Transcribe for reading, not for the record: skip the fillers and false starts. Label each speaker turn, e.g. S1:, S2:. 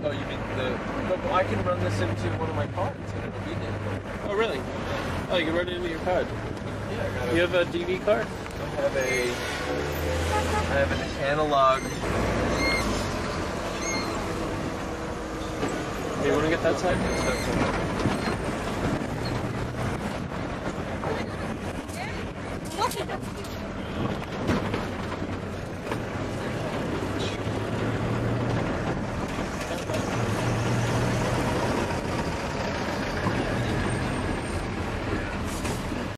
S1: Oh, you mean the... But I can run this into one of my cards and it'll be digital.
S2: Oh, really? Oh, you can run it into your card.
S1: Yeah, I got it.
S2: You have a DV card?
S1: I have an analog.
S2: Do you want to get that side?
S3: What?